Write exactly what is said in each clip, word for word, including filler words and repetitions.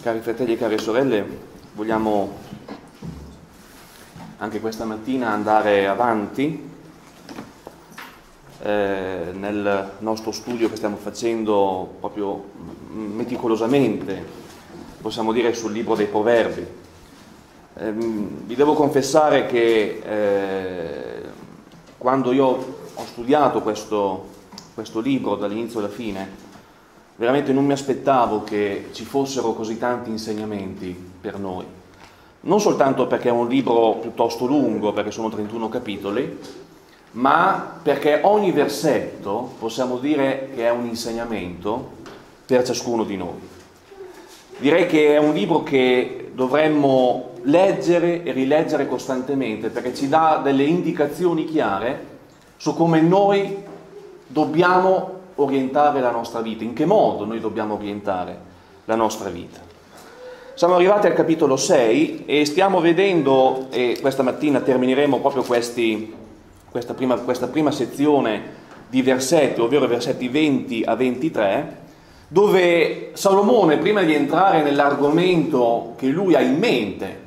Cari fratelli e care sorelle, vogliamo anche questa mattina andare avanti eh, nel nostro studio che stiamo facendo proprio meticolosamente, possiamo dire, sul libro dei Proverbi. Eh, vi devo confessare che eh, quando io ho studiato questo, questo libro dall'inizio alla fine, veramente non mi aspettavo che ci fossero così tanti insegnamenti per noi. Non soltanto perché è un libro piuttosto lungo, perché sono trentuno capitoli, ma perché ogni versetto possiamo dire che è un insegnamento per ciascuno di noi. Direi che è un libro che dovremmo leggere e rileggere costantemente, perché ci dà delle indicazioni chiare su come noi dobbiamo orientare la nostra vita, in che modo noi dobbiamo orientare la nostra vita. Siamo arrivati al capitolo sei e stiamo vedendo, e questa mattina termineremo proprio questi, questa, prima, questa prima sezione di versetti, ovvero versetti venti a ventitré, dove Salomone, prima di entrare nell'argomento che lui ha in mente,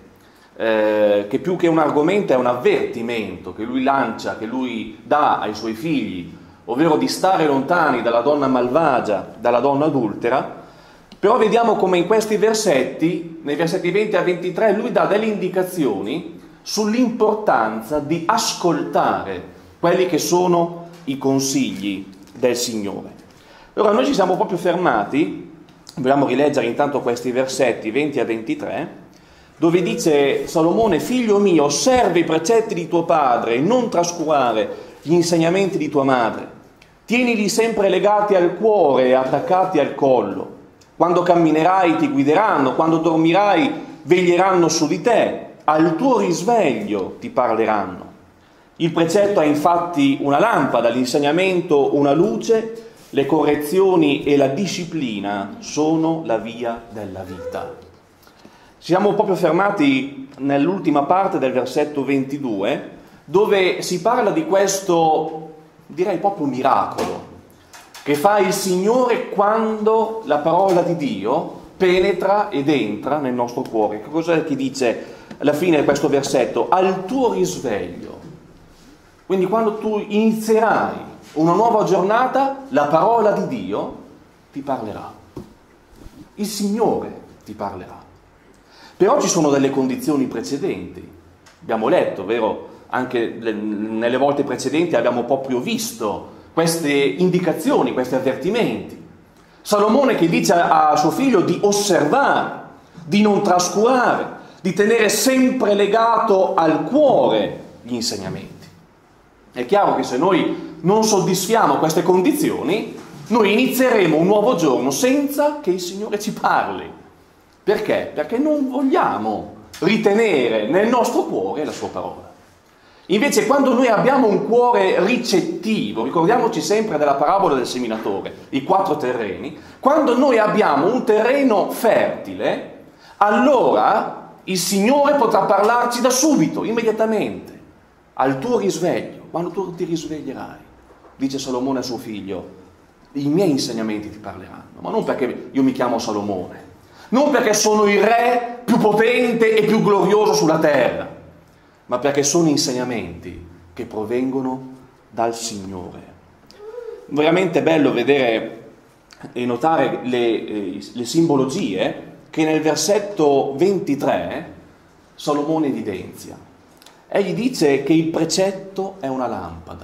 eh, che più che un argomento è un avvertimento che lui lancia, che lui dà ai suoi figli, ovvero di stare lontani dalla donna malvagia, dalla donna adultera, però vediamo come in questi versetti, nei versetti venti a ventitré, lui dà delle indicazioni sull'importanza di ascoltare quelli che sono i consigli del Signore. Allora noi ci siamo proprio fermati, vogliamo rileggere intanto questi versetti venti a ventitré, dove dice Salomone: figlio mio, osserva i precetti di tuo padre e non trascurare gli insegnamenti di tua madre. Tienili sempre legati al cuore e attaccati al collo. Quando camminerai ti guideranno, quando dormirai veglieranno su di te, al tuo risveglio ti parleranno. Il precetto è infatti una lampada, l'insegnamento una luce, le correzioni e la disciplina sono la via della vita. Siamo proprio fermati nell'ultima parte del versetto ventidue, dove si parla di questo, direi proprio miracolo, che fa il Signore quando la parola di Dio penetra ed entra nel nostro cuore. Che cos'è che dice alla fine di questo versetto? Al tuo risveglio. Quindi quando tu inizierai una nuova giornata, la parola di Dio ti parlerà. Il Signore ti parlerà. Però ci sono delle condizioni precedenti. Abbiamo letto, vero? Anche nelle volte precedenti abbiamo proprio visto queste indicazioni, questi avvertimenti. Salomone che dice a suo figlio di osservare, di non trascurare, di tenere sempre legato al cuore gli insegnamenti. È chiaro che se noi non soddisfiamo queste condizioni, noi inizieremo un nuovo giorno senza che il Signore ci parli. Perché? Perché non vogliamo ritenere nel nostro cuore la sua parola. Invece quando noi abbiamo un cuore ricettivo, ricordiamoci sempre della parabola del seminatore, i quattro terreni, quando noi abbiamo un terreno fertile, allora il Signore potrà parlarci da subito, immediatamente, al tuo risveglio, quando tu ti risveglierai, dice Salomone a suo figlio, i miei insegnamenti ti parleranno, ma non perché io mi chiamo Salomone, non perché sono il re più potente e più glorioso sulla terra, ma perché sono insegnamenti che provengono dal Signore. Veramente bello vedere e notare le, le simbologie che nel versetto ventitré Salomone evidenzia. Egli dice che il precetto è una lampada,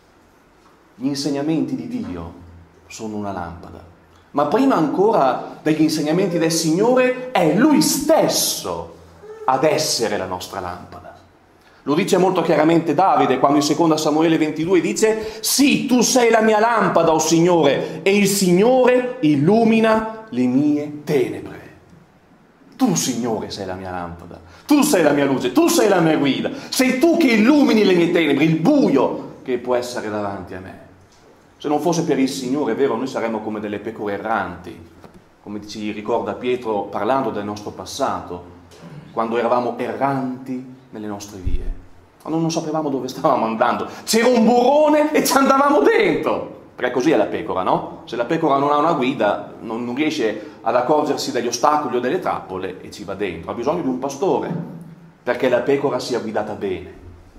gli insegnamenti di Dio sono una lampada, ma prima ancora degli insegnamenti del Signore è Lui stesso ad essere la nostra lampada. Lo dice molto chiaramente Davide quando in seconda Samuele ventidue dice: sì, tu sei la mia lampada, o Signore, e il Signore illumina le mie tenebre. Tu, Signore, sei la mia lampada, tu sei la mia luce, tu sei la mia guida, sei tu che illumini le mie tenebre, il buio che può essere davanti a me. Se non fosse per il Signore, è vero, noi saremmo come delle pecore erranti, come ci ricorda Pietro parlando del nostro passato, quando eravamo erranti nelle nostre vie, quando non sapevamo dove stavamo andando, c'era un burrone e ci andavamo dentro, perché così è la pecora, no? Se la pecora non ha una guida, non, non riesce ad accorgersi degli ostacoli o delle trappole e ci va dentro. Ha bisogno di un pastore perché la pecora sia guidata bene.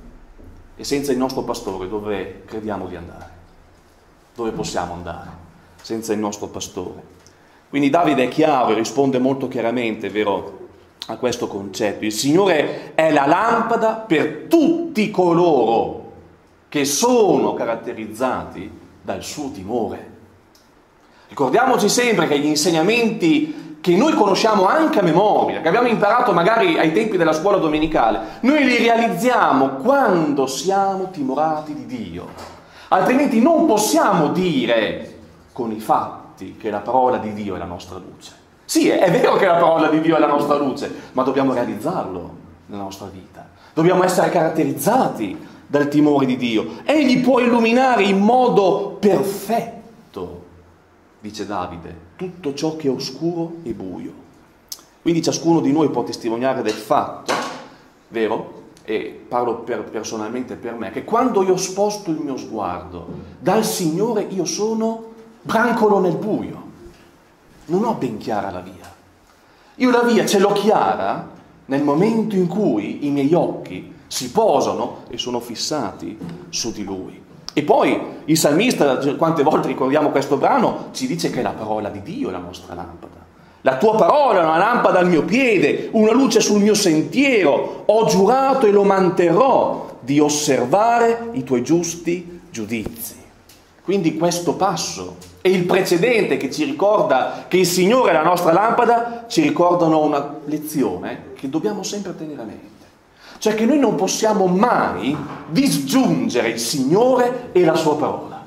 E senza il nostro pastore dove crediamo di andare? Dove possiamo andare? Senza il nostro pastore. Quindi Davide è chiaro e risponde molto chiaramente, vero, a questo concetto. Il Signore è la lampada per tutti coloro che sono caratterizzati dal suo timore. Ricordiamoci sempre che gli insegnamenti che noi conosciamo anche a memoria, che abbiamo imparato magari ai tempi della scuola domenicale, noi li realizziamo quando siamo timorati di Dio. Altrimenti non possiamo dire con i fatti che la parola di Dio è la nostra luce. Sì, è vero che la parola di Dio è la nostra luce, ma dobbiamo realizzarlo nella nostra vita. Dobbiamo essere caratterizzati dal timore di Dio. Egli può illuminare in modo perfetto, dice Davide, tutto ciò che è oscuro e buio. Quindi ciascuno di noi può testimoniare del fatto, vero? E parlo per, personalmente per me, che quando io sposto il mio sguardo dal Signore io sono brancolo nel buio, non ho ben chiara la via. Io la via ce l'ho chiara nel momento in cui i miei occhi si posano e sono fissati su di Lui. E poi il salmista, quante volte ricordiamo questo brano, ci dice che la parola di Dio è la nostra lampada. La tua parola è una lampada al mio piede, una luce sul mio sentiero. Ho giurato e lo manterrò di osservare i tuoi giusti giudizi. Quindi questo passo e il precedente che ci ricorda che il Signore è la nostra lampada ci ricordano una lezione che dobbiamo sempre tenere a mente. Cioè che noi non possiamo mai disgiungere il Signore e la sua parola.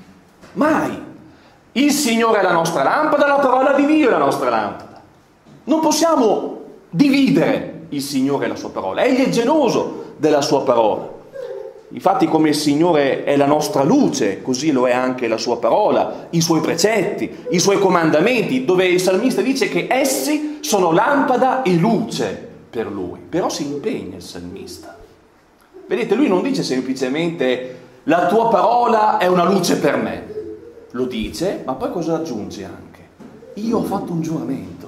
Mai. Il Signore è la nostra lampada, la parola di Dio è la nostra lampada. Non possiamo dividere il Signore e la sua parola. Egli è geloso della sua parola. Infatti, come il Signore è la nostra luce, così lo è anche la sua parola, i suoi precetti, i suoi comandamenti, dove il salmista dice che essi sono lampada e luce per lui. Però si impegna il salmista. Vedete, lui non dice semplicemente la tua parola è una luce per me. Lo dice, ma poi cosa aggiunge anche? Io ho fatto un giuramento.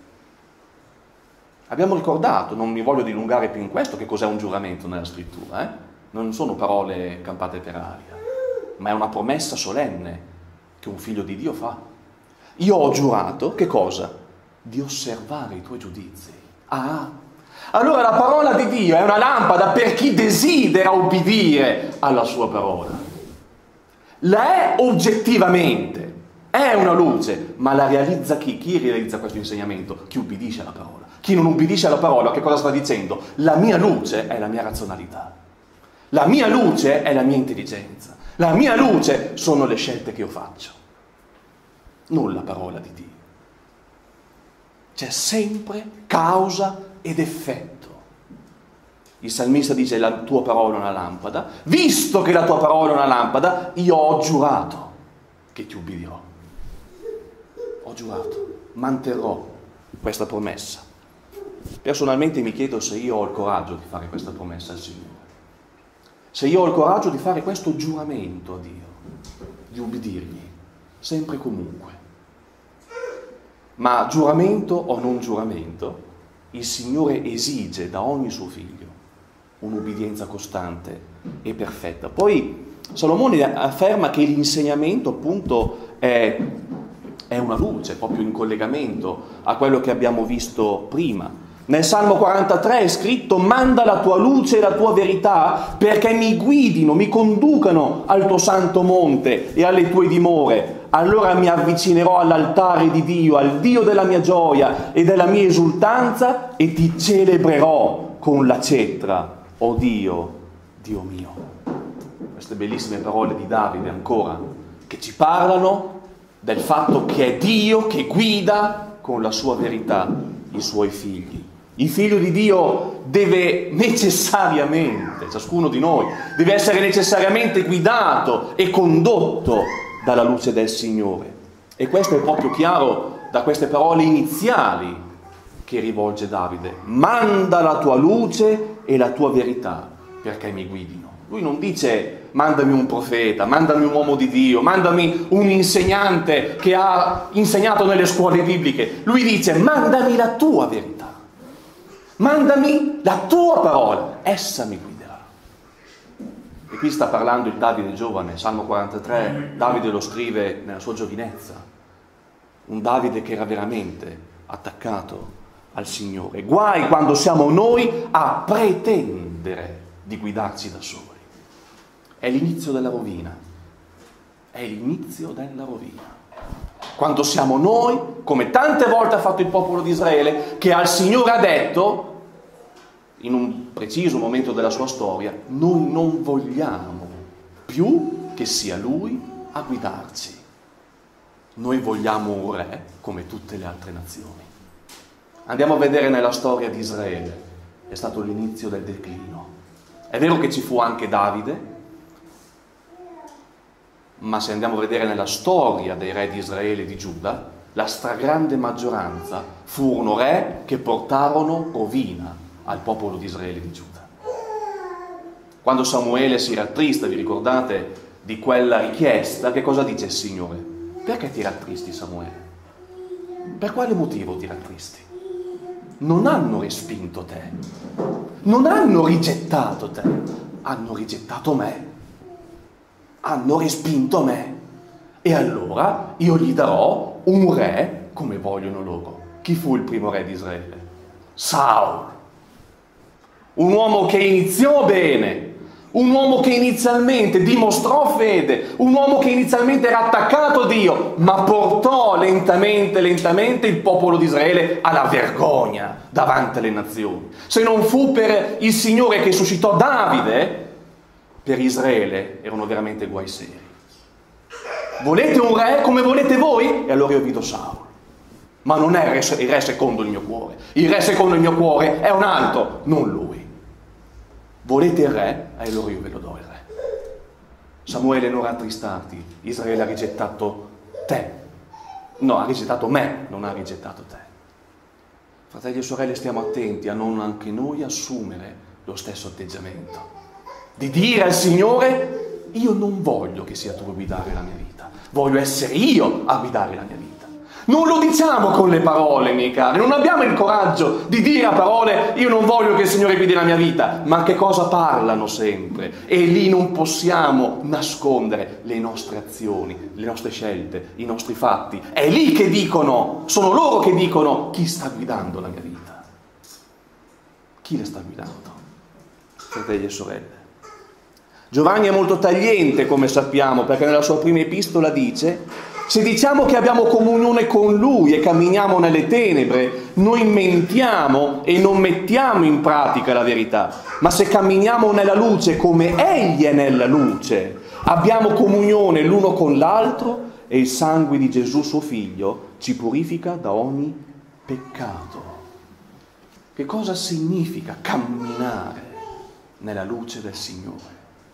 Abbiamo ricordato, non mi voglio dilungare più in questo, che cos'è un giuramento nella scrittura, eh? Non sono parole campate per aria, ma è una promessa solenne che un figlio di Dio fa. Io ho giurato, che cosa? Di osservare i tuoi giudizi. Ah, allora la parola di Dio è una lampada per chi desidera obbedire alla sua parola. La è oggettivamente, è una luce, ma la realizza chi? Chi realizza questo insegnamento? Chi ubbidisce alla parola. Chi non ubbidisce alla parola, che cosa sta dicendo? La mia luce è la mia razionalità. La mia luce è la mia intelligenza. La mia luce sono le scelte che io faccio. Non la parola di Dio. C'è sempre causa ed effetto. Il salmista dice la tua parola è una lampada. Visto che la tua parola è una lampada, io ho giurato che ti ubbidirò. Ho giurato, manterrò questa promessa. Personalmente mi chiedo se io ho il coraggio di fare questa promessa al Signore. Se io ho il coraggio di fare questo giuramento a Dio, di ubbidirgli, sempre e comunque. Ma giuramento o non giuramento, il Signore esige da ogni suo figlio un'ubbidienza costante e perfetta. Poi Salomone afferma che l'insegnamento appunto è, è una luce, proprio in collegamento a quello che abbiamo visto prima. Nel Salmo quarantatré è scritto: manda la tua luce e la tua verità perché mi guidino, mi conducano al tuo santo monte e alle tue dimore. Allora mi avvicinerò all'altare di Dio, al Dio della mia gioia e della mia esultanza, e ti celebrerò con la cetra, o Dio, Dio mio. Queste bellissime parole di Davide ancora, che ci parlano del fatto che è Dio che guida con la sua verità i suoi figli. Il figlio di Dio deve necessariamente, ciascuno di noi, deve essere necessariamente guidato e condotto dalla luce del Signore. E questo è proprio chiaro da queste parole iniziali che rivolge Davide. Manda la tua luce e la tua verità perché mi guidino. Lui non dice mandami un profeta, mandami un uomo di Dio, mandami un insegnante che ha insegnato nelle scuole bibliche. Lui dice mandami la tua verità, mandami la tua parola, essa mi guiderà. E qui sta parlando il Davide giovane, Salmo quarantatré, Davide lo scrive nella sua giovinezza, un Davide che era veramente attaccato al Signore. Guai quando siamo noi a pretendere di guidarci da soli. È l'inizio della rovina, è l'inizio della rovina. Quando siamo noi, come tante volte ha fatto il popolo di Israele, che al Signore ha detto, in un preciso momento della sua storia, noi non vogliamo più che sia Lui a guidarci. Noi vogliamo un re come tutte le altre nazioni. Andiamo a vedere nella storia di Israele, è stato l'inizio del declino. È vero che ci fu anche Davide, ma se andiamo a vedere nella storia dei re di Israele e di Giuda, la stragrande maggioranza furono re che portarono rovina al popolo di Israele e di Giuda. Quando Samuele si rattrista, vi ricordate di quella richiesta, che cosa dice il Signore? Perché ti rattristi, Samuele? Per quale motivo ti rattristi? Non hanno respinto te, non hanno rigettato te, hanno rigettato me, hanno respinto me, e allora io gli darò un re come vogliono loro. Chi fu il primo re di Israele? Saul, un uomo che iniziò bene, un uomo che inizialmente dimostrò fede, un uomo che inizialmente era attaccato a Dio, ma portò lentamente, lentamente il popolo di Israele alla vergogna davanti alle nazioni. Se non fu per il Signore che suscitò Davide, per Israele erano veramente guai seri. Volete un re come volete voi? E allora io vi do Saul. Ma non è il re, il re secondo il mio cuore. Il re secondo il mio cuore è un altro, non lui. Volete il re? E allora io ve lo do il re. Samuele non rattristati, Israele ha rigettato te. No, ha rigettato me, non ha rigettato te. Fratelli e sorelle, stiamo attenti a non anche noi assumere lo stesso atteggiamento. Di dire al Signore, io non voglio che sia tu a guidare la mia vita, voglio essere io a guidare la mia vita. Non lo diciamo con le parole, miei cari, non abbiamo il coraggio di dire a parole io non voglio che il Signore guidi la mia vita, ma che cosa parlano sempre? E lì non possiamo nascondere le nostre azioni, le nostre scelte, i nostri fatti. È lì che dicono, sono loro che dicono chi sta guidando la mia vita. Chi la sta guidando? Fratelli e sorelle. Giovanni è molto tagliente, come sappiamo, perché nella sua prima epistola dice: se diciamo che abbiamo comunione con Lui e camminiamo nelle tenebre, noi mentiamo e non mettiamo in pratica la verità. Ma se camminiamo nella luce come Egli è nella luce, abbiamo comunione l'uno con l'altro e il sangue di Gesù suo Figlio ci purifica da ogni peccato. Che cosa significa camminare nella luce del Signore?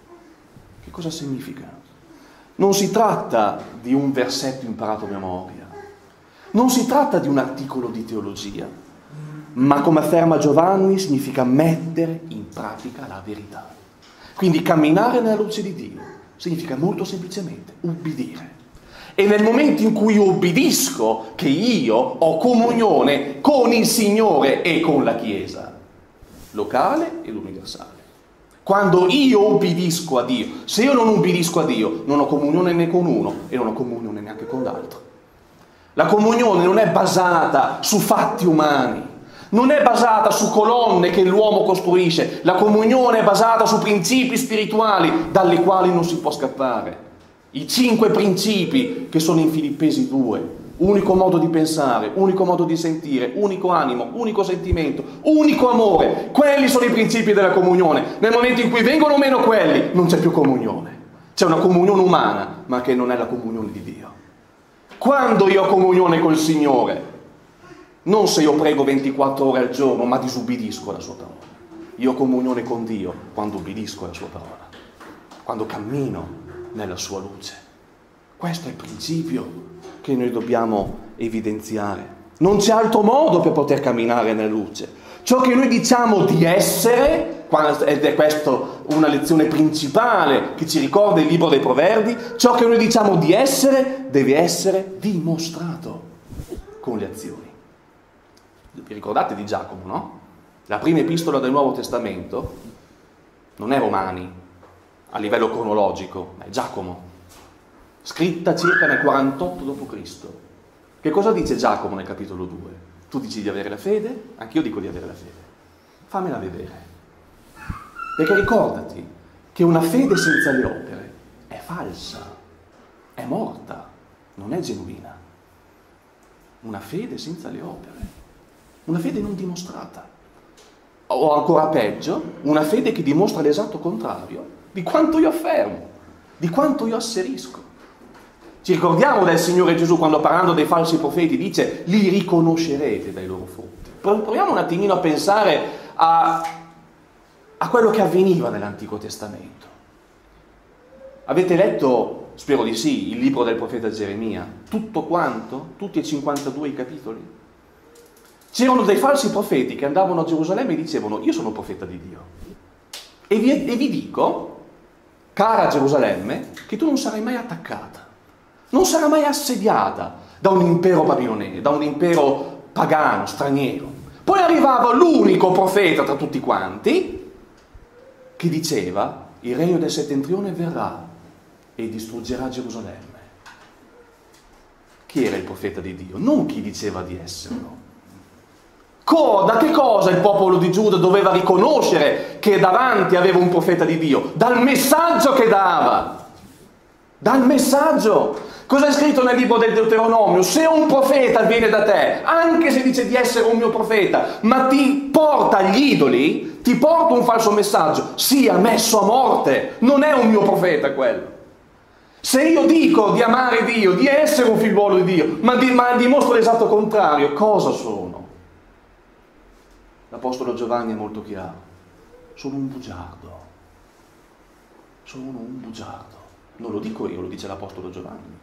Che cosa significa? Non si tratta di un versetto imparato a memoria, non si tratta di un articolo di teologia, ma come afferma Giovanni significa mettere in pratica la verità. Quindi camminare nella luce di Dio significa molto semplicemente ubbidire. E nel momento in cui ubbidisco, che io ho comunione con il Signore e con la Chiesa, locale e l'universale. Quando io ubbidisco a Dio, se io non ubbidisco a Dio, non ho comunione né con uno e non ho comunione neanche con l'altro. La comunione non è basata su fatti umani, non è basata su colonne che l'uomo costruisce, la comunione è basata su principi spirituali dalle quali non si può scappare. I cinque principi che sono in Filippesi due, unico modo di pensare, unico modo di sentire, unico animo, unico sentimento, unico amore. Quelli sono i principi della comunione. Nel momento in cui vengono meno quelli, non c'è più comunione. C'è una comunione umana, ma che non è la comunione di Dio. Quando io ho comunione col Signore, non se io prego ventiquattro ore al giorno, ma disubbidisco alla sua parola. Io ho comunione con Dio quando ubbidisco alla sua parola, quando cammino nella sua luce. Questo è il principio che noi dobbiamo evidenziare. Non c'è altro modo per poter camminare nella luce. Ciò che noi diciamo di essere, ed è questa una lezione principale che ci ricorda il libro dei Proverbi, ciò che noi diciamo di essere deve essere dimostrato con le azioni. Vi ricordate di Giacomo, no? La prima epistola del Nuovo Testamento non è Romani a livello cronologico, è Giacomo, scritta circa nel quarantotto dopo Cristo. Che cosa dice Giacomo nel capitolo due? Tu dici di avere la fede, anch'io dico di avere la fede. Fammela vedere. Perché ricordati che una fede senza le opere è falsa, è morta, non è genuina. Una fede senza le opere, una fede non dimostrata. O ancora peggio, una fede che dimostra l'esatto contrario di quanto io affermo, di quanto io asserisco. Ci ricordiamo del Signore Gesù quando, parlando dei falsi profeti, dice: li riconoscerete dai loro frutti. Proviamo un attimino a pensare a, a quello che avveniva nell'Antico Testamento. Avete letto, spero di sì, il libro del profeta Geremia? Tutto quanto? Tutti e cinquantadue i capitoli? C'erano dei falsi profeti che andavano a Gerusalemme e dicevano: io sono profeta di Dio. E vi, e vi dico, cara Gerusalemme, che tu non sarai mai attaccata. Non sarà mai assediata da un impero babilonese, da un impero pagano, straniero. Poi arrivava l'unico profeta tra tutti quanti che diceva: il regno del settentrione verrà e distruggerà Gerusalemme. Chi era il profeta di Dio? Non chi diceva di esserlo. Da che cosa il popolo di Giuda doveva riconoscere che davanti aveva un profeta di Dio? Dal messaggio che dava. Dal messaggio. Cosa è scritto nel libro del Deuteronomio? Se un profeta viene da te, anche se dice di essere un mio profeta, ma ti porta agli idoli, ti porta un falso messaggio, sia messo a morte. Non è un mio profeta quello. Se io dico di amare Dio, di essere un figliuolo di Dio, ma, di, ma dimostro l'esatto contrario, cosa sono? L'Apostolo Giovanni è molto chiaro: sono un bugiardo. Sono un bugiardo. Non lo dico io, lo dice l'Apostolo Giovanni.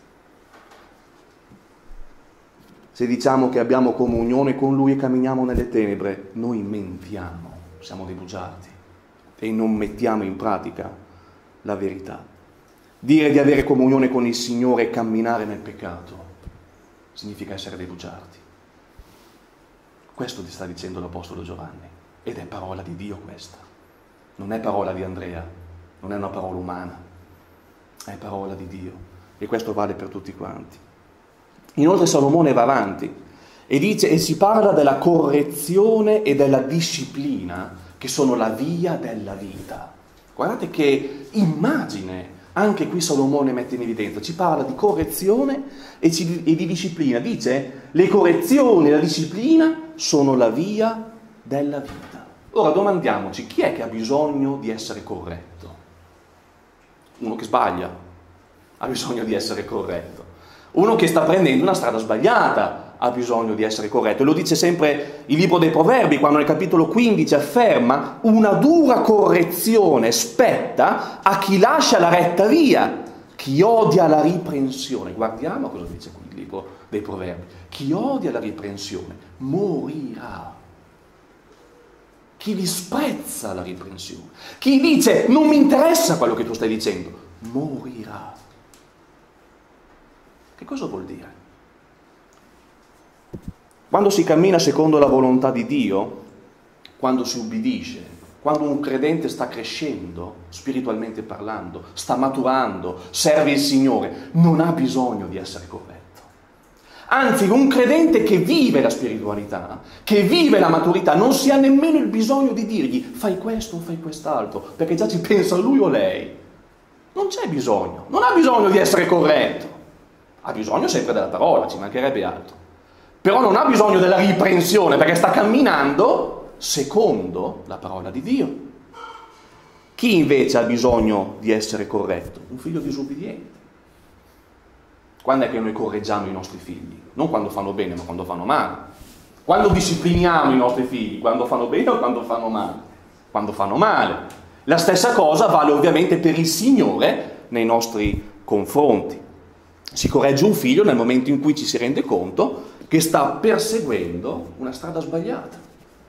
Se diciamo che abbiamo comunione con Lui e camminiamo nelle tenebre, noi mentiamo, siamo dei bugiardi e non mettiamo in pratica la verità. Dire di avere comunione con il Signore e camminare nel peccato significa essere dei bugiardi. Questo ti sta dicendo l'Apostolo Giovanni, ed è parola di Dio questa. Non è parola di Andrea, non è una parola umana, è parola di Dio, e questo vale per tutti quanti. Inoltre Salomone va avanti e dice, e si parla della correzione e della disciplina che sono la via della vita. Guardate che immagine anche qui Salomone mette in evidenza, ci parla di correzione e, ci, e di disciplina. Dice, le correzioni e la disciplina sono la via della vita. Ora domandiamoci, chi è che ha bisogno di essere corretto? Uno che sbaglia ha bisogno di essere corretto. Uno che sta prendendo una strada sbagliata ha bisogno di essere corretto. E lo dice sempre il libro dei Proverbi, quando nel capitolo quindici afferma: una dura correzione spetta a chi lascia la retta via, chi odia la riprensione. Guardiamo cosa dice qui il libro dei Proverbi. Chi odia la riprensione morirà. Chi disprezza la riprensione, chi dice non mi interessa quello che tu stai dicendo, morirà. Che cosa vuol dire? Quando si cammina secondo la volontà di Dio, quando si ubbidisce, quando un credente sta crescendo, spiritualmente parlando, sta maturando, serve il Signore, non ha bisogno di essere corretto. Anzi, un credente che vive la spiritualità, che vive la maturità, non si ha nemmeno il bisogno di dirgli fai questo o fai quest'altro, perché già ci pensa lui o lei. Non c'è bisogno, non ha bisogno di essere corretto. Ha bisogno sempre della parola, ci mancherebbe altro. Però non ha bisogno della riprensione, perché sta camminando secondo la parola di Dio. Chi invece ha bisogno di essere corretto? Un figlio disubbidiente. Quando è che noi correggiamo i nostri figli? Non quando fanno bene, ma quando fanno male. Quando discipliniamo i nostri figli? Quando fanno bene o quando fanno male? Quando fanno male. La stessa cosa vale ovviamente per il Signore nei nostri confronti. Si corregge un figlio nel momento in cui ci si rende conto che sta perseguendo una strada sbagliata.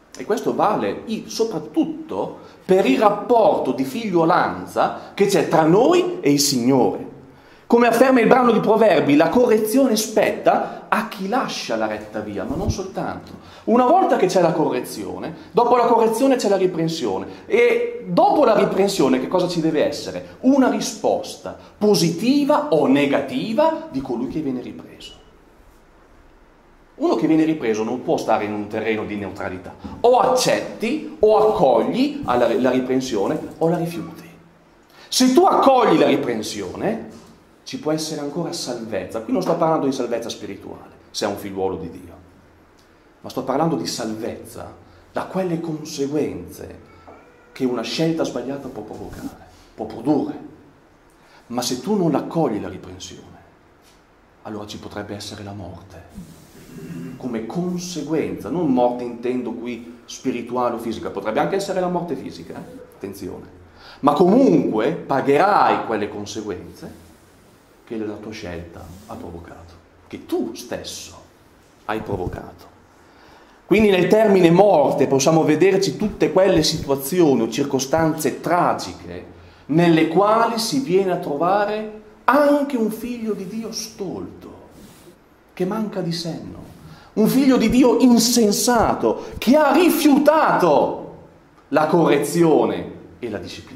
E questo vale soprattutto per il rapporto di figliolanza che c'è tra noi e il Signore. Come afferma il brano di Proverbi, la correzione spetta a chi lascia la retta via, ma non soltanto. Una volta che c'è la correzione, dopo la correzione c'è la riprensione. E dopo la riprensione che cosa ci deve essere? Una risposta positiva o negativa di colui che viene ripreso. Uno che viene ripreso non può stare in un terreno di neutralità. O accetti, o accogli la riprensione, o la rifiuti. Se tu accogli la riprensione, ci può essere ancora salvezza. Qui non sto parlando di salvezza spirituale, se è un figliuolo di Dio, ma sto parlando di salvezza da quelle conseguenze che una scelta sbagliata può provocare, può produrre. Ma se tu non accogli la riprensione, allora ci potrebbe essere la morte come conseguenza, non morte intendo qui spirituale o fisica, potrebbe anche essere la morte fisica, eh? Attenzione, ma comunque pagherai quelle conseguenze che la tua scelta ha provocato, che tu stesso hai provocato. Quindi nel termine morte possiamo vederci tutte quelle situazioni o circostanze tragiche nelle quali si viene a trovare anche un figlio di Dio stolto, che manca di senno, un figlio di Dio insensato, che ha rifiutato la correzione e la disciplina.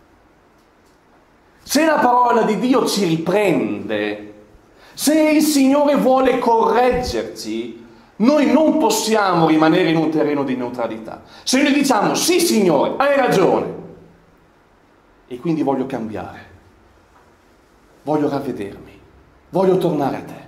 Se la parola di Dio ci riprende, se il Signore vuole correggerci, noi non possiamo rimanere in un terreno di neutralità. Se noi diciamo sì Signore, hai ragione, e quindi voglio cambiare, voglio ravvedermi, voglio tornare a te,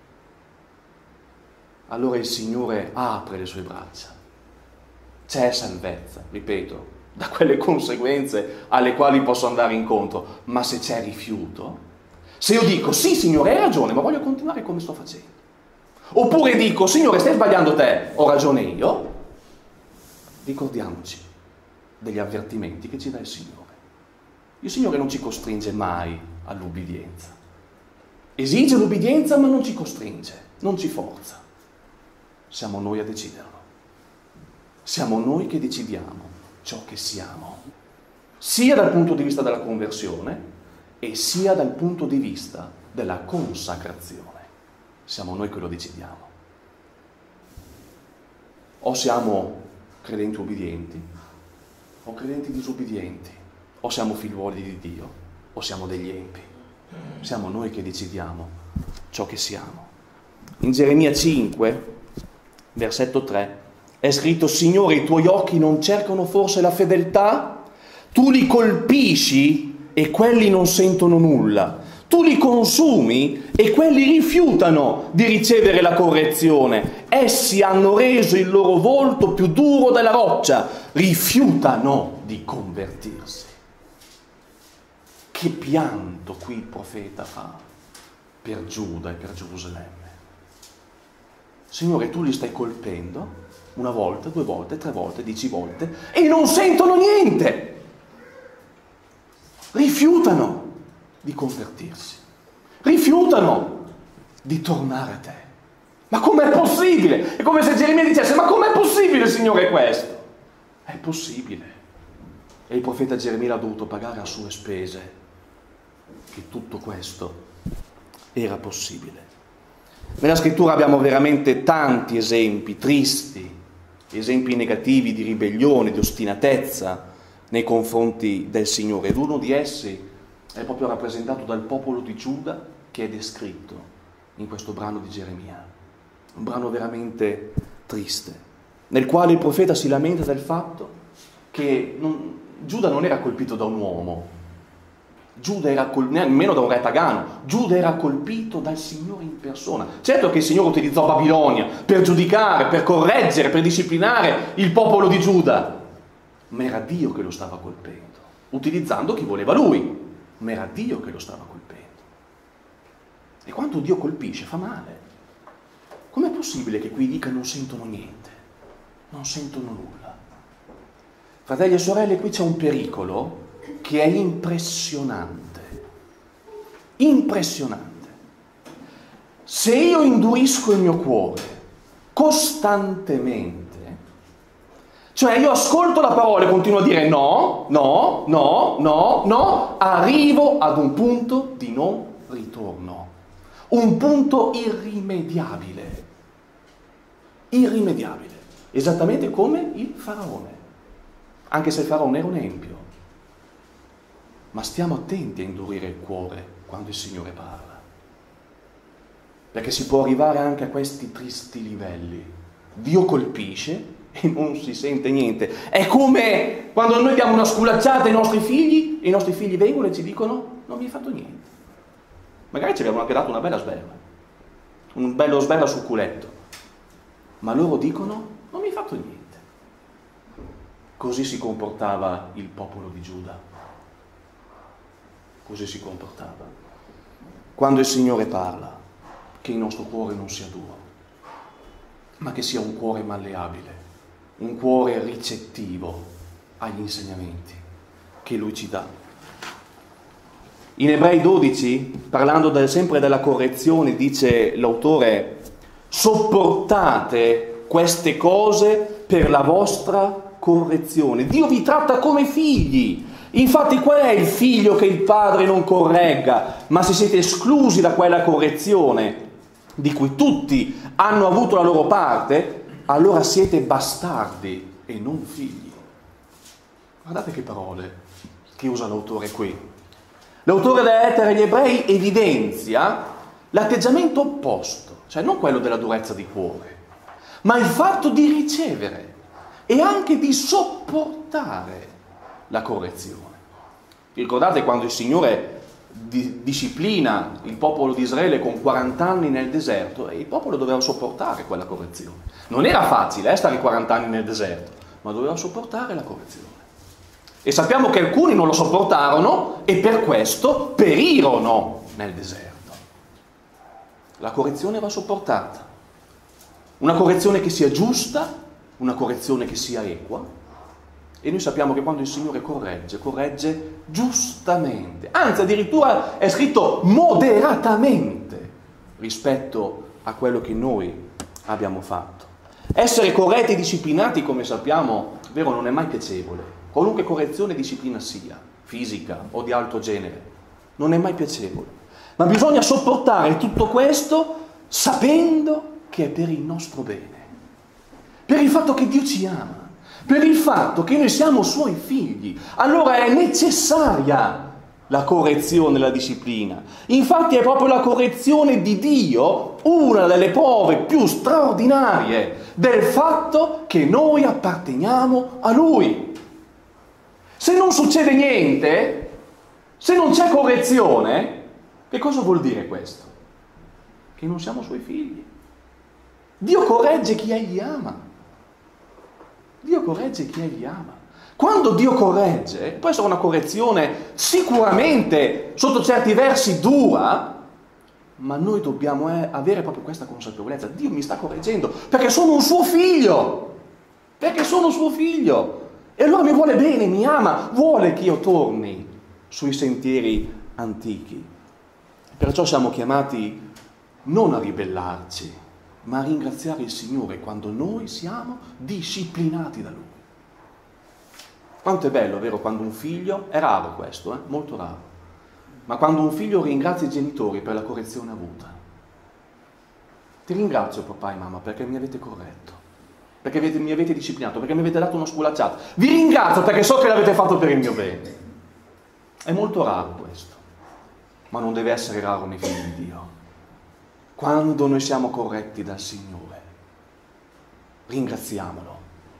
allora il Signore apre le sue braccia. C'è salvezza, ripeto, da quelle conseguenze alle quali posso andare incontro, ma se c'è rifiuto, se io dico sì Signore hai ragione ma voglio continuare come sto facendo, oppure dico Signore stai sbagliando te, ho ragione io, ricordiamoci degli avvertimenti che ci dà il Signore. Il Signore non ci costringe mai all'ubbidienza, esige l'ubbidienza ma non ci costringe, non ci forza, siamo noi a deciderlo, siamo noi che decidiamo ciò che siamo, sia dal punto di vista della conversione e sia dal punto di vista della consacrazione. Siamo noi che lo decidiamo. O siamo credenti ubbidienti, o credenti disubbidienti, o siamo figliuoli di Dio, o siamo degli empi. Siamo noi che decidiamo ciò che siamo. In Geremia cinque, versetto tre, è scritto: Signore, i tuoi occhi non cercano forse la fedeltà? Tu li colpisci e quelli non sentono nulla. Tu li consumi e quelli rifiutano di ricevere la correzione. Essi hanno reso il loro volto più duro della roccia, rifiutano di convertirsi. Che pianto qui il profeta fa per Giuda e per Gerusalemme. Signore, tu li stai colpendo una volta, due volte, tre volte, dieci volte e non sentono niente. Rifiutano di convertirsi, rifiutano di tornare a te. Ma com'è possibile? È come se Geremia dicesse: ma com'è possibile, Signore, questo? È possibile. E il profeta Geremia ha dovuto pagare a sue spese che tutto questo era possibile. Nella scrittura abbiamo veramente tanti esempi tristi, esempi negativi di ribellione, di ostinatezza nei confronti del Signore, ed uno di essi è proprio rappresentato dal popolo di Giuda che è descritto in questo brano di Geremia, un brano veramente triste, nel quale il profeta si lamenta del fatto che non, Giuda non era colpito da un uomo, Giuda era col, nemmeno da un re pagano, Giuda era colpito dal Signore in persona. Certo che il Signore utilizzò Babilonia per giudicare, per correggere, per disciplinare il popolo di Giuda, ma era Dio che lo stava colpendo, utilizzando chi voleva lui, ma era Dio che lo stava colpendo. E quando Dio colpisce fa male. Com'è possibile che qui dica non sentono niente, non sentono nulla? Fratelli e sorelle, qui c'è un pericolo che è impressionante, impressionante. Se io indurisco il mio cuore costantemente, Cioè io ascolto la parola e continuo a dire no, no, no, no, no, arrivo ad un punto di non ritorno, un punto irrimediabile, irrimediabile, esattamente come il faraone, anche se il faraone era un empio. Ma stiamo attenti a indurire il cuore quando il Signore parla, perché si può arrivare anche a questi tristi livelli. Dio colpisce e non si sente niente. È come quando noi diamo una sculacciata ai nostri figli e i nostri figli vengono e ci dicono non mi hai fatto niente. Magari ci abbiamo anche dato una bella sberla, un bello sberla sul culetto, ma loro dicono non mi hai fatto niente. Così si comportava il popolo di Giuda. Così si comportava. Quando il Signore parla, che il nostro cuore non sia duro, ma che sia un cuore malleabile, un cuore ricettivo agli insegnamenti che Lui ci dà. In Ebrei dodici, parlando del, sempre della correzione, dice l'autore: sopportate queste cose per la vostra correzione. Dio vi tratta come figli. Infatti qual è il figlio che il padre non corregga? Ma se siete esclusi da quella correzione di cui tutti hanno avuto la loro parte, allora siete bastardi e non figli. Guardate che parole che usa l'autore qui. L'autore della lettera agli Ebrei evidenzia l'atteggiamento opposto, cioè non quello della durezza di cuore, ma il fatto di ricevere e anche di sopportare la correzione. Vi ricordate quando il Signore di- disciplina il popolo di Israele con quaranta anni nel deserto e il popolo doveva sopportare quella correzione? Non era facile eh, stare quaranta anni nel deserto, ma doveva sopportare la correzione. E sappiamo che alcuni non lo sopportarono e per questo perirono nel deserto. La correzione va sopportata. Una correzione che sia giusta, una correzione che sia equa. E noi sappiamo che quando il Signore corregge, corregge giustamente. Anzi, addirittura è scritto moderatamente rispetto a quello che noi abbiamo fatto. Essere corretti e disciplinati, come sappiamo, vero, non è mai piacevole. Qualunque correzione e disciplina sia, fisica o di altro genere, non è mai piacevole. Ma bisogna sopportare tutto questo sapendo che è per il nostro bene, per il fatto che Dio ci ama, per il fatto che noi siamo Suoi figli. Allora è necessaria la correzione e la disciplina. Infatti è proprio la correzione di Dio una delle prove più straordinarie del fatto che noi apparteniamo a Lui. Se non succede niente, se non c'è correzione, che cosa vuol dire questo? Che non siamo Suoi figli. Dio corregge chi Egli ama. Dio corregge chi Egli ama. Quando Dio corregge, può essere una correzione sicuramente sotto certi versi dura, ma noi dobbiamo avere proprio questa consapevolezza. Dio mi sta correggendo perché sono un suo figlio, perché sono un suo figlio. E allora mi vuole bene, mi ama, vuole che io torni sui sentieri antichi. Perciò siamo chiamati non a ribellarci, ma a ringraziare il Signore quando noi siamo disciplinati da Lui. Quanto è bello, vero, quando un figlio, è raro questo, eh? molto raro, ma quando un figlio ringrazia i genitori per la correzione avuta. Ti ringrazio papà e mamma perché mi avete corretto, perché avete, mi avete disciplinato, perché mi avete dato una sculacciata. Vi ringrazio perché so che l'avete fatto per il mio bene. È molto raro questo, ma non deve essere raro nei figli di Dio. Quando noi siamo corretti dal Signore, ringraziamolo,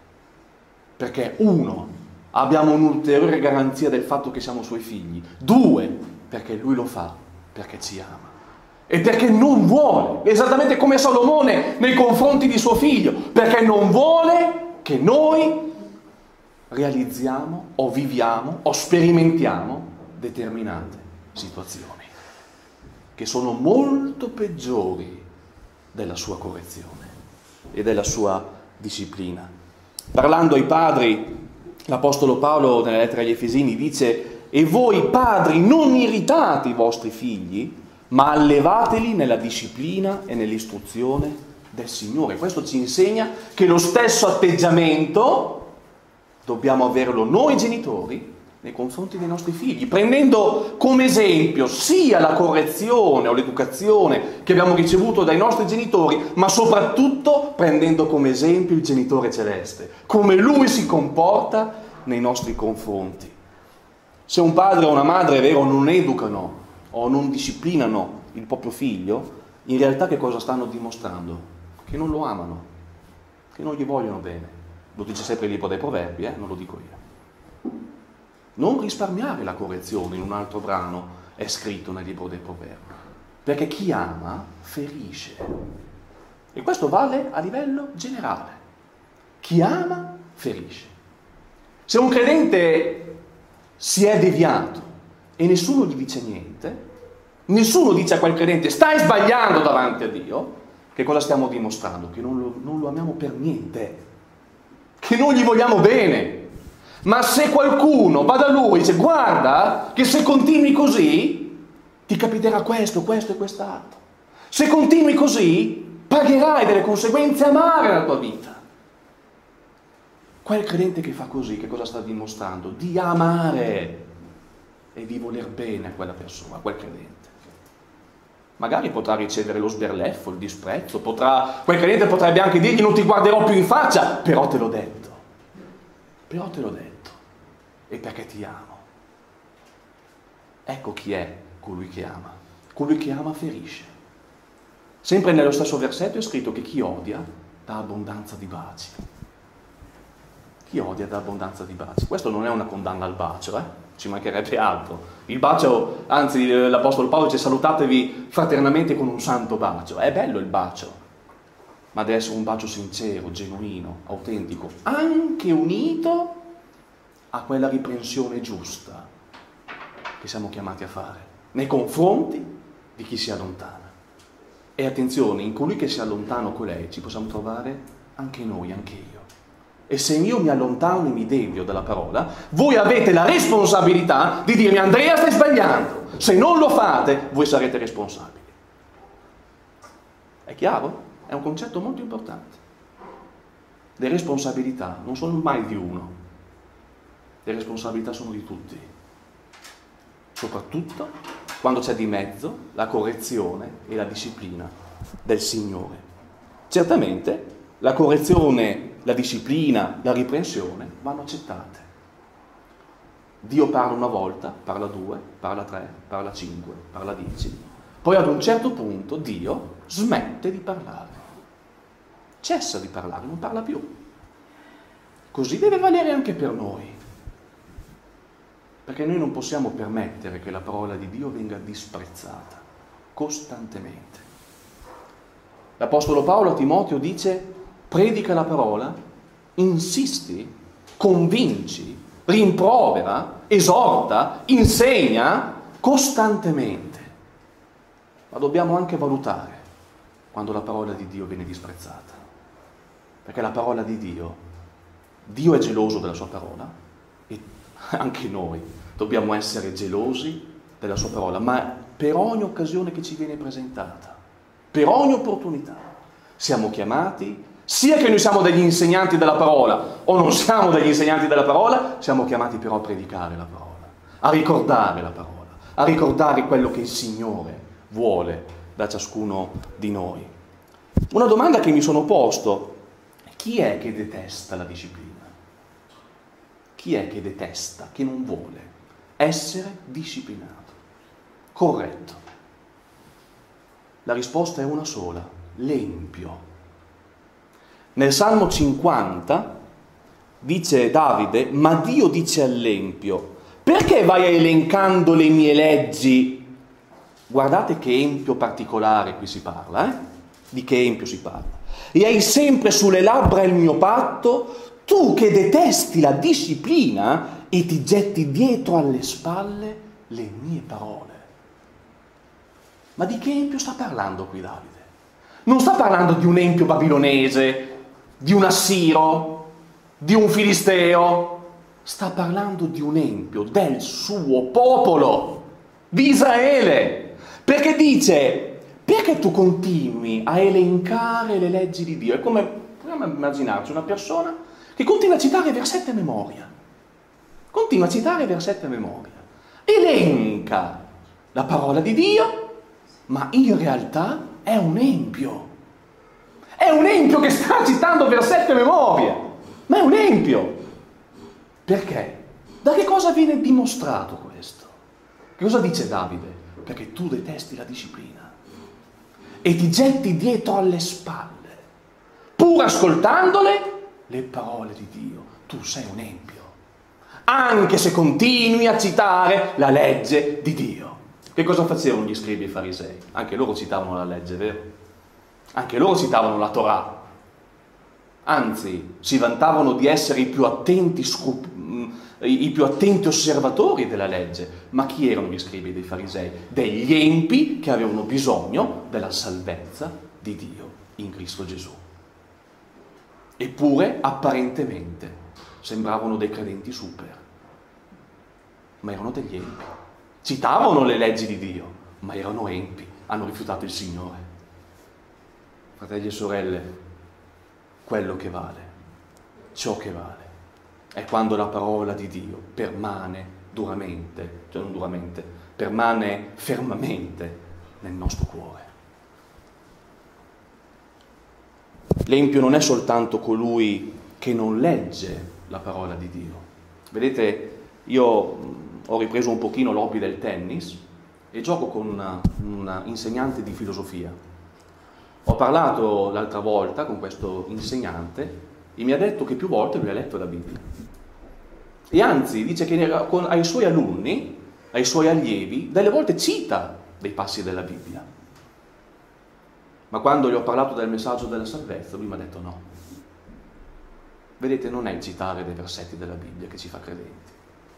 perché uno, abbiamo un'ulteriore garanzia del fatto che siamo Suoi figli, due, perché Lui lo fa, perché ci ama e perché non vuole, esattamente come Salomone nei confronti di suo figlio, perché non vuole che noi realizziamo o viviamo o sperimentiamo determinate situazioni che sono molto peggiori della sua correzione e della sua disciplina. Parlando ai padri, l'Apostolo Paolo nella lettera agli Efesini dice: e voi padri non irritate i vostri figli, ma allevateli nella disciplina e nell'istruzione del Signore. Questo ci insegna che lo stesso atteggiamento dobbiamo averlo noi genitori nei confronti dei nostri figli, prendendo come esempio sia la correzione o l'educazione che abbiamo ricevuto dai nostri genitori, ma soprattutto prendendo come esempio il genitore celeste, come lui si comporta nei nostri confronti. Se un padre o una madre, è vero, non educano o non disciplinano il proprio figlio, in realtà che cosa stanno dimostrando? Che non lo amano, che non gli vogliono bene. Lo dice sempre il libro dei Proverbi, eh? Non lo dico io. Non risparmiare la correzione, in un altro brano è scritto nel libro dei Proverbi, perché chi ama ferisce. E questo vale a livello generale. Chi ama ferisce. Se un credente si è deviato e nessuno gli dice niente, nessuno dice a quel credente stai sbagliando davanti a Dio, che cosa stiamo dimostrando? Che non lo, non lo amiamo per niente, che non gli vogliamo bene. Ma se qualcuno va da lui e dice guarda che se continui così ti capiterà questo, questo e quest'altro, se continui così pagherai delle conseguenze amare nella tua vita, quel credente che fa così che cosa sta dimostrando? Di amare e di voler bene a quella persona, a quel credente. Magari potrà ricevere lo sberleffo, il disprezzo, potrà, quel credente potrebbe anche dirgli non ti guarderò più in faccia, però te l'ho detto. Però te l'ho detto, e perché ti amo. Ecco chi è colui che ama. Colui che ama ferisce. Sempre nello stesso versetto è scritto che chi odia dà abbondanza di baci. Chi odia dà abbondanza di baci. Questo non è una condanna al bacio, eh? Ci mancherebbe altro. Il bacio, anzi l'Apostolo Paolo dice salutatevi fraternamente con un santo bacio. È bello il bacio, ma deve essere un bacio sincero, genuino, autentico, anche unito a quella riprensione giusta che siamo chiamati a fare nei confronti di chi si allontana. E attenzione, in colui che si allontana con lei ci possiamo trovare anche noi, anche io. E se io mi allontano e mi devio dalla parola, voi avete la responsabilità di dirmi Andrea stai sbagliando. Se non lo fate, voi sarete responsabili. È chiaro? È un concetto molto importante. Le responsabilità non sono mai di uno, le responsabilità sono di tutti, soprattutto quando c'è di mezzo la correzione e la disciplina del Signore. Certamente la correzione, la disciplina, la riprensione vanno accettate. Dio parla una volta, parla due, parla tre, parla cinque, parla dieci. Poi ad un certo punto Dio smette di parlare. Cessa di parlare, non parla più. Così deve valere anche per noi, perché noi non possiamo permettere che la parola di Dio venga disprezzata costantemente. L'Apostolo Paolo a Timoteo dice predica la parola, insisti, convinci, rimprovera, esorta, insegna costantemente. Ma dobbiamo anche valutare quando la parola di Dio viene disprezzata. Perché la parola di Dio, Dio è geloso della sua parola e anche noi dobbiamo essere gelosi della sua parola, ma per ogni occasione che ci viene presentata, per ogni opportunità, siamo chiamati, sia che noi siamo degli insegnanti della parola o non siamo degli insegnanti della parola, siamo chiamati però a predicare la parola, a ricordare la parola, a ricordare quello che il Signore vuole da ciascuno di noi. Una domanda che mi sono posto: chi è che detesta la disciplina? Chi è che detesta, che non vuole essere disciplinato, corretto? La risposta è una sola: l'empio. Nel Salmo cinquanta dice Davide: ma Dio dice all'empio, perché vai elencando le mie leggi? Guardate che empio particolare qui si parla, eh? Di che empio si parla? E hai sempre sulle labbra il mio patto, tu che detesti la disciplina e ti getti dietro alle spalle le mie parole. Ma di che empio sta parlando qui Davide? Non sta parlando di un empio babilonese, di un assiro, di un filisteo. Sta parlando di un empio del suo popolo, di Israele. Perché dice: perché tu continui a elencare le leggi di Dio? È come, proviamo a immaginarci una persona che continua a citare versetti a memoria, continua a citare versetti a memoria, elenca la parola di Dio, ma in realtà è un empio. È un empio che sta citando versetti a memoria, ma è un empio. Perché? Da che cosa viene dimostrato questo? Che cosa dice Davide? Perché tu detesti la disciplina e ti getti dietro alle spalle, pur ascoltandole, le parole di Dio. Tu sei un empio, anche se continui a citare la legge di Dio. Che cosa facevano gli scribi e i farisei? Anche loro citavano la legge, vero? Anche loro citavano la Torah. Anzi, si vantavano di essere i più attenti, i più attenti osservatori della legge. Ma chi erano gli scribi dei farisei? Degli empi che avevano bisogno della salvezza di Dio in Cristo Gesù. Eppure, apparentemente, sembravano dei credenti super, ma erano degli empi. Citavano le leggi di Dio, ma erano empi, hanno rifiutato il Signore. Fratelli e sorelle, quello che vale, ciò che vale, è quando la parola di Dio permane duramente, cioè non duramente, permane fermamente nel nostro cuore. L'empio non è soltanto colui che non legge la parola di Dio. Vedete, io ho ripreso un pochino l'hobby del tennis e gioco con una, una insegnante di filosofia. Ho parlato l'altra volta con questo insegnante e mi ha detto che più volte lui ha letto la Bibbia. E anzi, dice che con, ai suoi alunni, ai suoi allievi, delle volte cita dei passi della Bibbia. Ma quando gli ho parlato del messaggio della salvezza, lui mi ha detto no. Vedete, non è il citare dei versetti della Bibbia che ci fa credenti,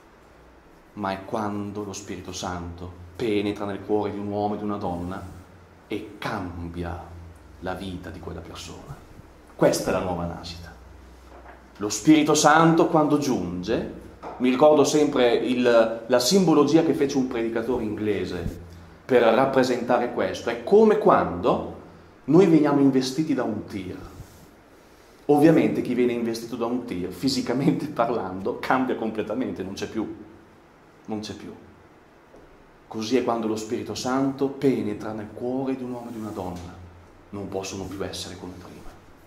ma è quando lo Spirito Santo penetra nel cuore di un uomo e di una donna e cambia la vita di quella persona. Questa è la nuova nascita. Lo Spirito Santo quando giunge, mi ricordo sempre il, la simbologia che fece un predicatore inglese per rappresentare questo, è come quando noi veniamo investiti da un tir. Ovviamente chi viene investito da un tir, fisicamente parlando, cambia completamente, non c'è più, non c'è più. Così è quando lo Spirito Santo penetra nel cuore di un uomo e di una donna. Non possono più essere come prima,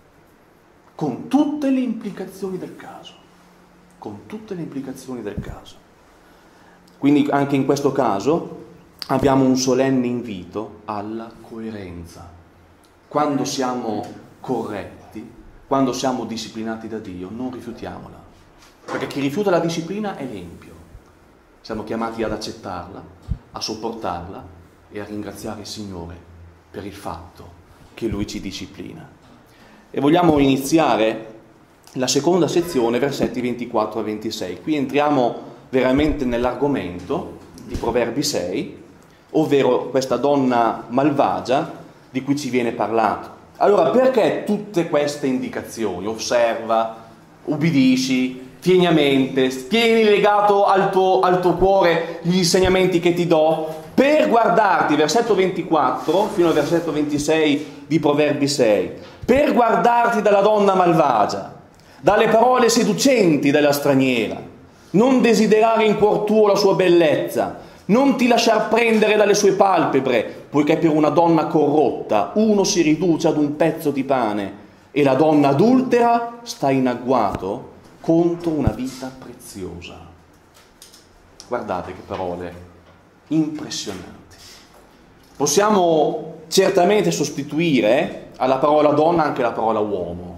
con tutte le implicazioni del caso, con tutte le implicazioni del caso. Quindi anche in questo caso abbiamo un solenne invito alla coerenza. Quando siamo corretti, quando siamo disciplinati da Dio, non rifiutiamola, perché chi rifiuta la disciplina è l'empio. Siamo chiamati ad accettarla, a sopportarla e a ringraziare il Signore per il fatto che Lui ci disciplina. E vogliamo iniziare la seconda sezione, versetti ventiquattro a ventisei. Qui entriamo veramente nell'argomento di Proverbi sei, ovvero questa donna malvagia di cui ci viene parlato. Allora, perché tutte queste indicazioni? Osserva, ubbidisci, tieni a mente, tieni legato al tuo, al tuo cuore gli insegnamenti che ti do, per guardarti, versetto ventiquattro fino al versetto ventisei di Proverbi sei, per guardarti dalla donna malvagia, dalle parole seducenti della straniera, non desiderare in cuor tuo la sua bellezza, non ti lasciar prendere dalle sue palpebre, poiché per una donna corrotta uno si riduce ad un pezzo di pane e la donna adultera sta in agguato contro una vita preziosa. Guardate che parole impressionanti. Possiamo certamente sostituire alla parola donna anche la parola uomo,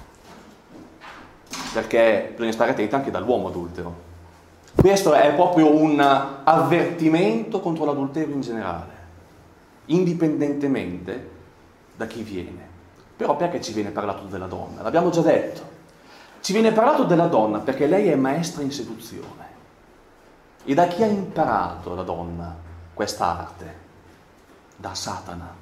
perché bisogna stare attenti anche dall'uomo adultero. Questo è proprio un avvertimento contro l'adulterio in generale, indipendentemente da chi viene. Però perché ci viene parlato della donna? L'abbiamo già detto. Ci viene parlato della donna perché lei è maestra in seduzione. E da chi ha imparato la donna questa arte? Da Satana.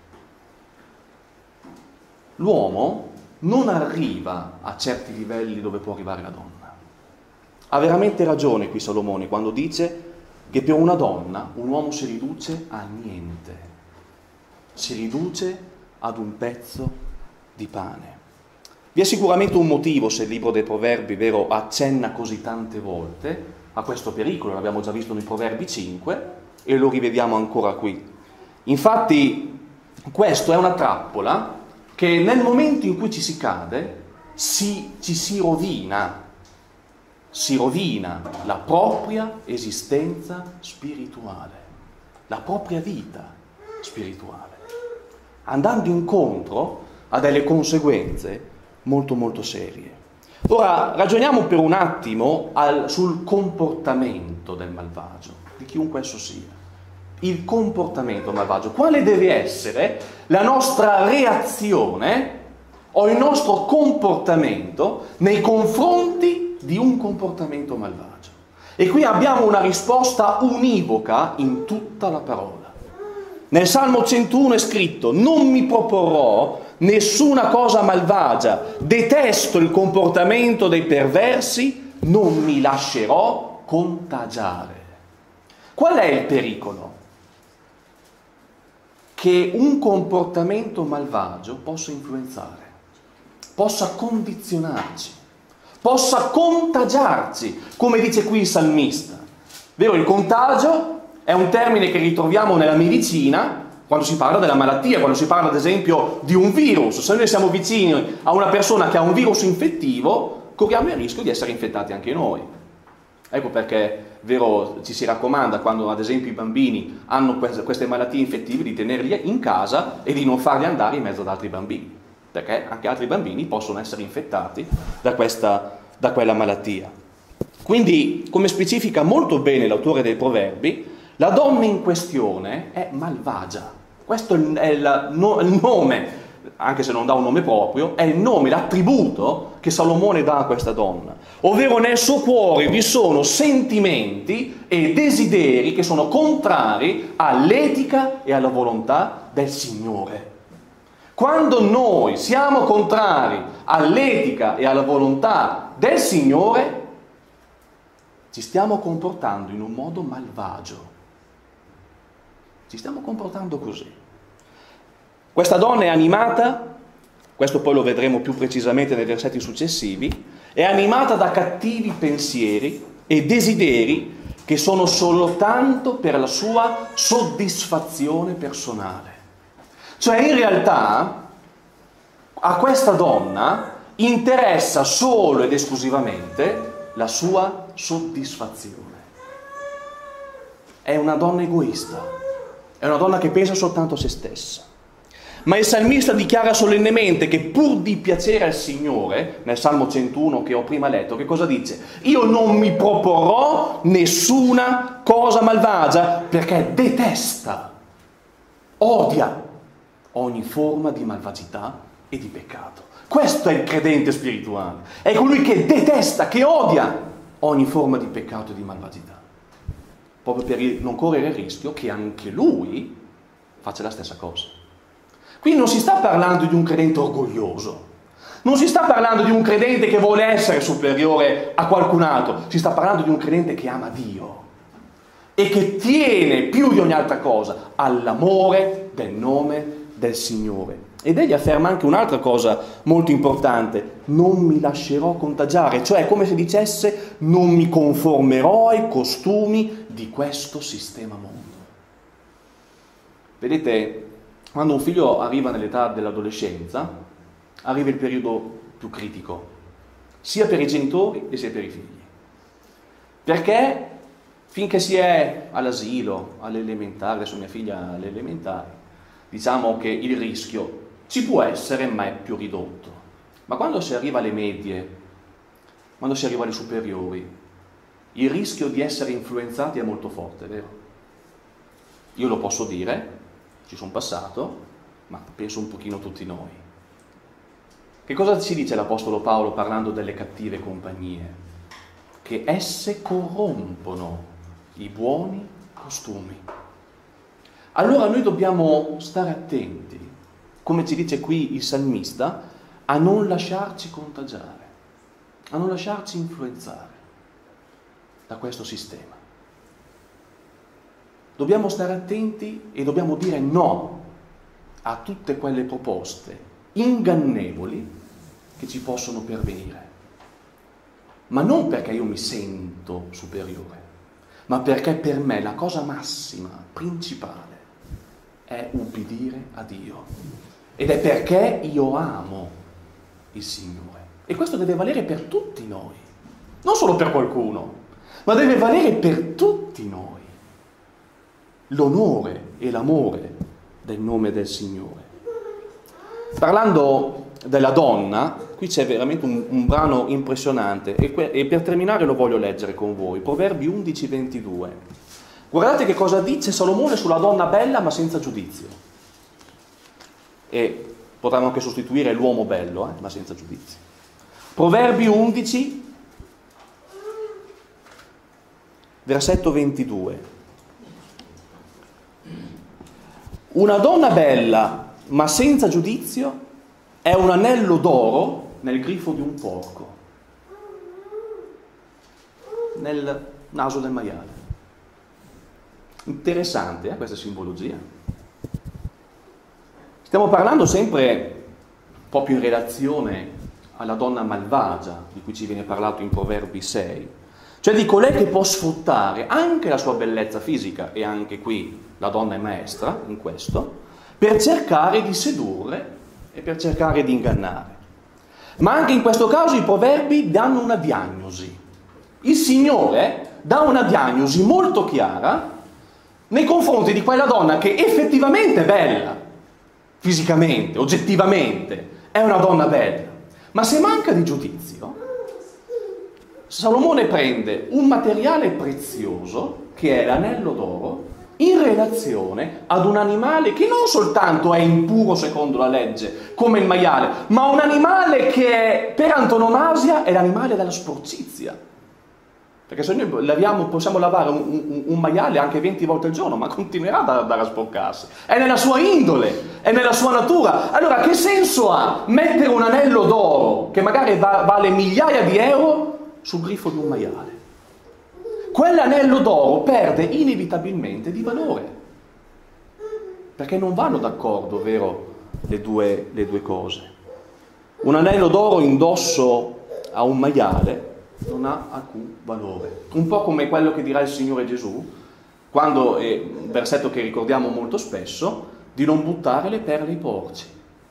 L'uomo non arriva a certi livelli dove può arrivare la donna. Ha veramente ragione qui Salomone quando dice che per una donna un uomo si riduce a niente, si riduce ad un pezzo di pane. Vi è sicuramente un motivo se il libro dei Proverbi, vero, accenna così tante volte a questo pericolo, l'abbiamo già visto nei Proverbi cinque e lo rivediamo ancora qui. Infatti questo è una trappola che nel momento in cui ci si cade si, ci si rovina, si rovina la propria esistenza spirituale, la propria vita spirituale, andando incontro a delle conseguenze molto molto serie. Ora ragioniamo per un attimo al, sul comportamento del malvagio, di chiunque esso sia. Il comportamento malvagio, quale deve essere la nostra reazione o il nostro comportamento nei confronti di un comportamento malvagio? E qui abbiamo una risposta univoca in tutta la parola. Nel Salmo centouno è scritto: non mi proporrò nessuna cosa malvagia, detesto il comportamento dei perversi, non mi lascerò contagiare. Qual è il pericolo? Che un comportamento malvagio possa influenzare, possa condizionarci, possa contagiarci, come dice qui il salmista. Vero, il contagio è un termine che ritroviamo nella medicina quando si parla della malattia, quando si parla ad esempio di un virus. Se noi siamo vicini a una persona che ha un virus infettivo, corriamo il rischio di essere infettati anche noi. Ecco perché, vero, ci si raccomanda quando ad esempio i bambini hanno queste malattie infettive di tenerli in casa e di non farli andare in mezzo ad altri bambini, perché anche altri bambini possono essere infettati da, questa, da quella malattia. Quindi, come specifica molto bene l'autore dei Proverbi, la donna in questione è malvagia. Questo è il, no, il nome, anche se non dà un nome proprio, è il nome, l'attributo che Salomone dà a questa donna. Ovvero nel suo cuore vi sono sentimenti e desideri che sono contrari all'etica e alla volontà del Signore. Quando noi siamo contrari all'etica e alla volontà del Signore, ci stiamo comportando in un modo malvagio. Ci stiamo comportando così. Questa donna è animata, questo poi lo vedremo più precisamente nei versetti successivi, è animata da cattivi pensieri e desideri che sono soltanto per la sua soddisfazione personale. Cioè in realtà a questa donna interessa solo ed esclusivamente la sua soddisfazione. È una donna egoista. È una donna che pensa soltanto a se stessa. Ma il salmista dichiara solennemente che pur di piacere al Signore, nel Salmo centouno che ho prima letto, che cosa dice? Io non mi proporrò nessuna cosa malvagia, perché detesta, odia ogni forma di malvagità e di peccato. Questo è il credente spirituale. È colui che detesta, che odia ogni forma di peccato e di malvagità, proprio per non correre il rischio che anche lui faccia la stessa cosa. Qui non si sta parlando di un credente orgoglioso, non si sta parlando di un credente che vuole essere superiore a qualcun altro, si sta parlando di un credente che ama Dio e che tiene più di ogni altra cosa all'amore del nome del Signore. Ed egli afferma anche un'altra cosa molto importante: non mi lascerò contagiare, cioè come se dicesse non mi conformerò ai costumi di questo sistema mondo. Vedete, quando un figlio arriva nell'età dell'adolescenza, arriva il periodo più critico, sia per i genitori e sia per i figli. Perché finché si è all'asilo, all'elementare, adesso mia figlia alle elementari, diciamo che il rischio ci può essere, ma è più ridotto. Ma quando si arriva alle medie, quando si arriva alle superiori, il rischio di essere influenzati è molto forte, vero? Io lo posso dire, ci sono passato, ma penso un pochino tutti noi. Che cosa ci dice l'Apostolo Paolo parlando delle cattive compagnie? Che esse corrompono i buoni costumi. Allora noi dobbiamo stare attenti, come ci dice qui il salmista, a non lasciarci contagiare, a non lasciarci influenzare da questo sistema. Dobbiamo stare attenti e dobbiamo dire no a tutte quelle proposte ingannevoli che ci possono pervenire, ma non perché io mi sento superiore, ma perché per me la cosa massima, principale, è ubbidire a Dio. Ed è perché io amo il Signore. E questo deve valere per tutti noi, non solo per qualcuno, ma deve valere per tutti noi. L'onore e l'amore del nome del Signore. Parlando della donna, qui c'è veramente un, un brano impressionante e, que- e per terminare lo voglio leggere con voi, Proverbi undici ventidue. Guardate che cosa dice Salomone sulla donna bella ma senza giudizio. E potremmo anche sostituire l'uomo bello, eh, ma senza giudizio. Proverbi undici, versetto ventidue. Una donna bella ma senza giudizio è un anello d'oro nel grifo di un porco, nel naso del maiale. Interessante, eh, questa simbologia. Stiamo parlando sempre proprio in relazione alla donna malvagia, di cui ci viene parlato in Proverbi sei, cioè di colei che può sfruttare anche la sua bellezza fisica, e anche qui la donna è maestra in questo, per cercare di sedurre e per cercare di ingannare. Ma anche in questo caso i proverbi danno una diagnosi. Il Signore dà una diagnosi molto chiara nei confronti di quella donna che effettivamente è bella, fisicamente, oggettivamente, è una donna bella. Ma se manca di giudizio, Salomone prende un materiale prezioso, che è l'anello d'oro, in relazione ad un animale che non soltanto è impuro secondo la legge, come il maiale, ma un animale che è, per antonomasia è l'animale della sporcizia. Perché se noi laviamo, possiamo lavare un, un, un maiale anche venti volte al giorno, ma continuerà ad andare a sporcarsi. È nella sua indole, è nella sua natura. Allora che senso ha mettere un anello d'oro, che magari va, vale migliaia di euro, sul grifo di un maiale? Quell'anello d'oro perde inevitabilmente di valore, perché non vanno d'accordo, vero, le due, le due cose. Un anello d'oro indosso a un maiale non ha alcun valore. Un po' come quello che dirà il Signore Gesù, quando, è un versetto che ricordiamo molto spesso, di non buttare le perle ai porci.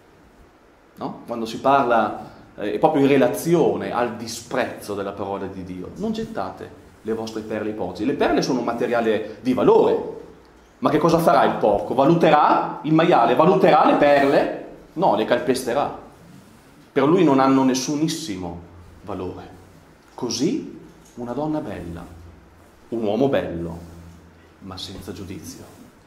No? Quando si parla, eh, proprio in relazione al disprezzo della parola di Dio, non gettate le vostre perle ai porci. Le perle sono un materiale di valore, ma che cosa farà il porco? Valuterà, il maiale valuterà le perle? No, le calpesterà. Per lui non hanno nessunissimo valore. Così una donna bella, un uomo bello, ma senza giudizio.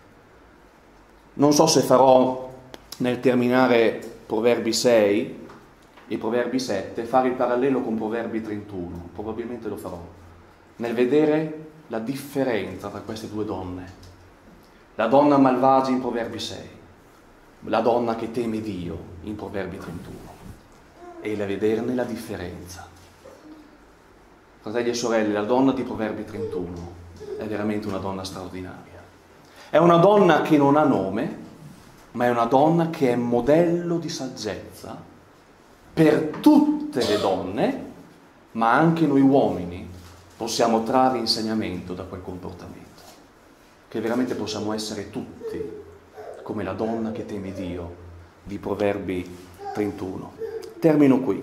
Non so se farò, nel terminare Proverbi sei e Proverbi sette, fare il parallelo con Proverbi trentuno, probabilmente lo farò, nel vedere la differenza tra queste due donne. La donna malvagia in Proverbi sei, la donna che teme Dio in Proverbi trentuno, e la vederne la differenza. Fratelli e sorelle, la donna di Proverbi trentuno è veramente una donna straordinaria. È una donna che non ha nome, ma è una donna che è modello di saggezza per tutte le donne, ma anche noi uomini possiamo trarre insegnamento da quel comportamento, che veramente possiamo essere tutti come la donna che teme Dio di Proverbi trentuno. Termino qui.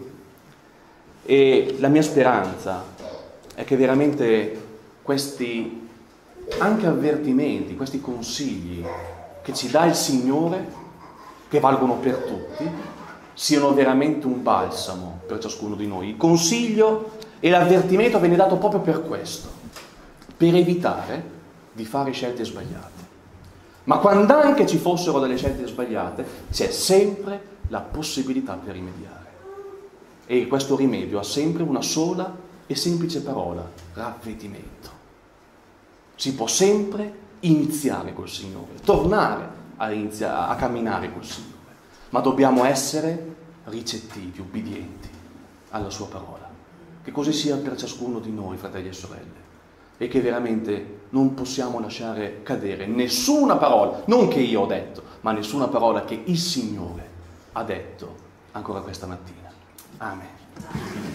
E la mia speranza è che veramente questi anche avvertimenti, questi consigli che ci dà il Signore, che valgono per tutti, siano veramente un balsamo per ciascuno di noi. Il consiglio e l'avvertimento viene dato proprio per questo, per evitare di fare scelte sbagliate. Ma quando anche ci fossero delle scelte sbagliate, c'è sempre la possibilità per rimediare. E questo rimedio ha sempre una sola e semplice parola: ravvedimento. Si può sempre iniziare col Signore, tornare a, iniziare, a camminare col Signore, ma dobbiamo essere ricettivi, ubbidienti alla sua parola. Che così sia per ciascuno di noi, fratelli e sorelle, e che veramente non possiamo lasciare cadere nessuna parola, non che io ho detto, ma nessuna parola che il Signore ha detto ancora questa mattina. Amen.